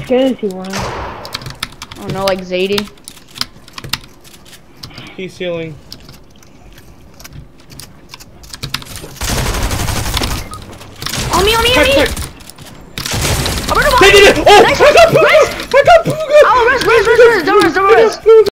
skin is he wearing? I don't know, like Zadie. He's healing. On me! Check. I'm gonna They did it! Oh! Nice. I got Bugha! I got Bugha! Oh, rest! Don't rest!